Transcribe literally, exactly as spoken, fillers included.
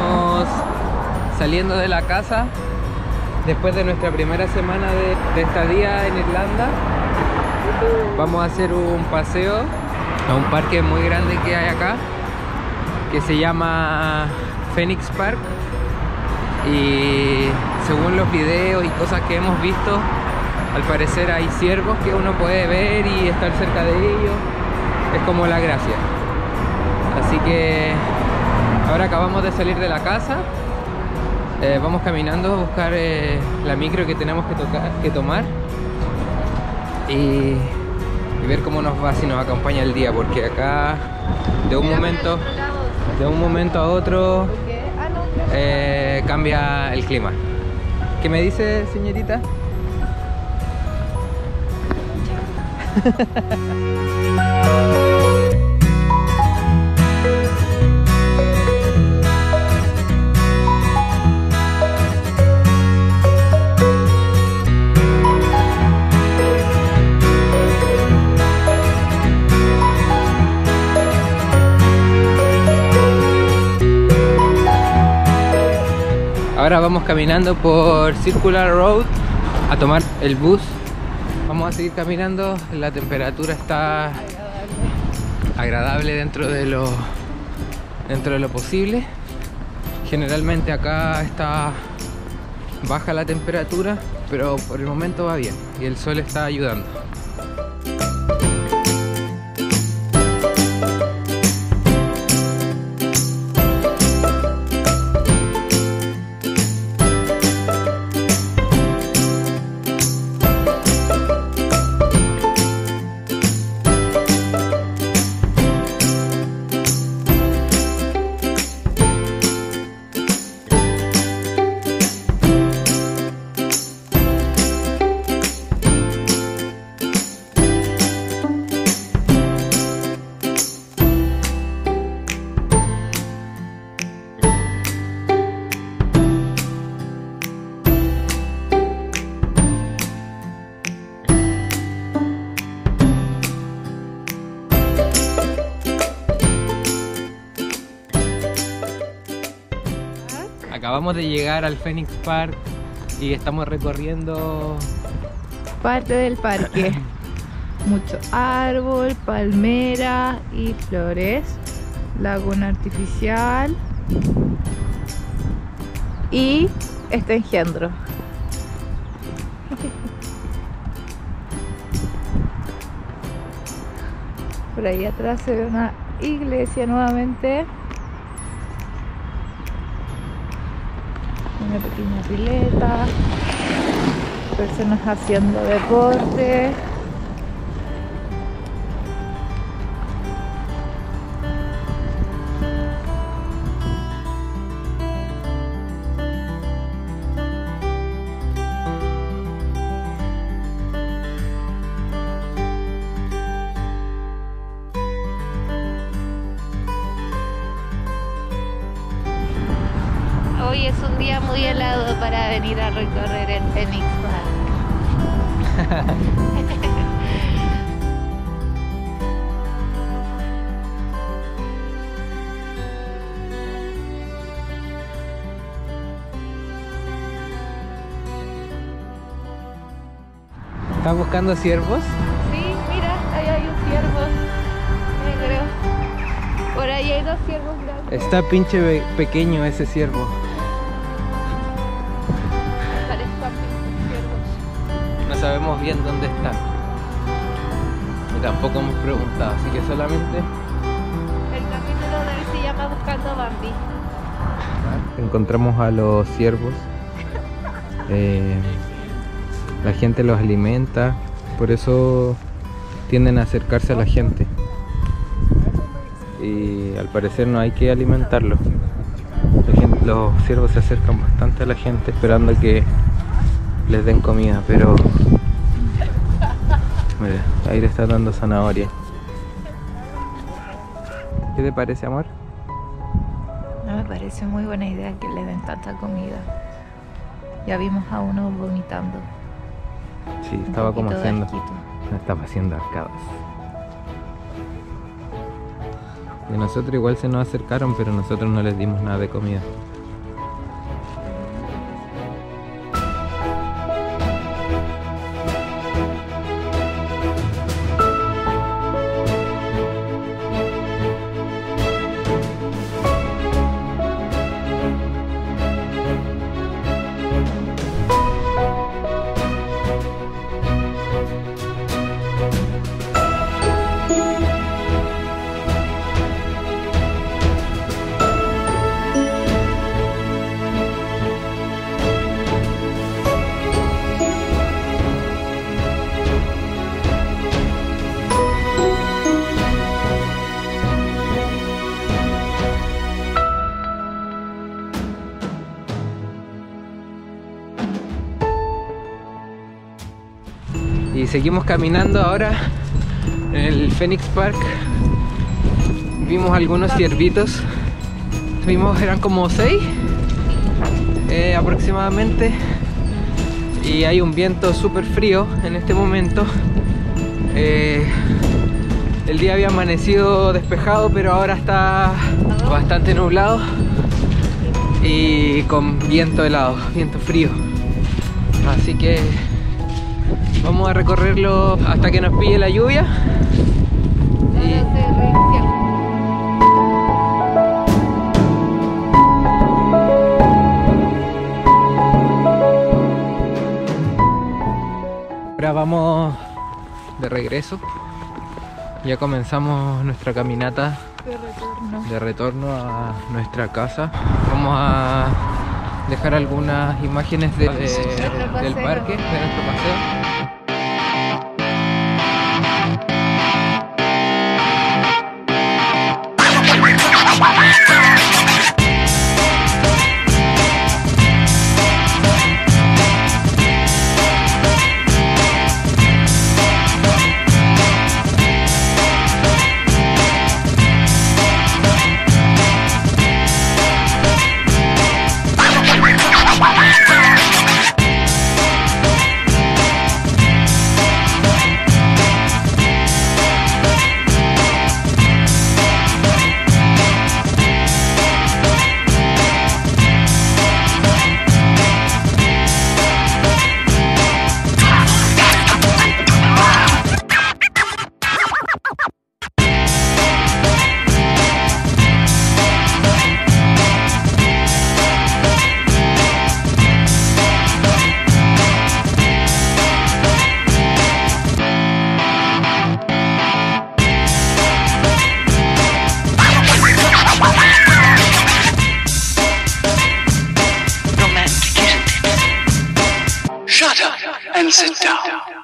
Estamos saliendo de la casa después de nuestra primera semana de, de estadía en Irlanda. Vamos a hacer un paseo a un parque muy grande que hay acá, que se llama Phoenix Park. Y según los videos y cosas que hemos visto, al parecer hay ciervos que uno puede ver y estar cerca de ellos. Es como la gracia. Así que ahora acabamos de salir de la casa. eh, Vamos caminando a buscar eh, la micro que tenemos que, tocar, que tomar y, y ver cómo nos va, si nos acompaña el día. Porque acá de un momento de un momento a otro eh, cambia el clima. ¿Qué me dice, señorita? Ahora vamos caminando por Circular Road a tomar el bus. Vamos a seguir caminando. La temperatura está agradable dentro de lo dentro de lo posible. Generalmente acá está baja la temperatura, pero por el momento va bien y el sol está ayudando. Acabamos de llegar al Phoenix Park y estamos recorriendo parte del parque. Mucho árbol, palmera y flores, laguna artificial y este engendro. Por ahí atrás se ve una iglesia nuevamente. Una pequeña pileta, personas haciendo deporte. Hoy es un día muy helado para venir a recorrer el Phoenix Park. ¿Estás buscando ciervos? Sí, mira, ahí hay un ciervo negro. Por ahí hay dos ciervos blancos. Está pinche pequeño ese ciervo. No sabemos bien dónde está y tampoco hemos preguntado, así que solamente el capítulo de hoy se llama Buscando Bambi. Encontramos a los ciervos. eh, la gente los alimenta, por eso tienden a acercarse a la gente y al parecer no hay que alimentarlos. La gente, los ciervos se acercan bastante a la gente esperando que les den comida, pero mira, ahí le está dando zanahoria. ¿Qué te parece, amor? No me parece muy buena idea que le den tanta comida. Ya vimos a uno vomitando. Sí, estaba como haciendo, asquito. estaba haciendo arcadas. Y nosotros igual se nos acercaron, pero nosotros no les dimos nada de comida. Y seguimos caminando ahora en el Phoenix Park. Vimos algunos ciervitos. Vimos, eran como seis eh, aproximadamente. Y hay un viento súper frío en este momento. Eh, el día había amanecido despejado, pero ahora está bastante nublado y con viento helado, viento frío. Así que vamos a recorrerlo hasta que nos pille la lluvia. Y ahora vamos de regreso. Ya comenzamos nuestra caminata De retorno. de retorno a nuestra casa. Vamos a dejar algunas imágenes de- de- Nuestro del paseo. parque, de nuestro paseo. Shut up and sit down.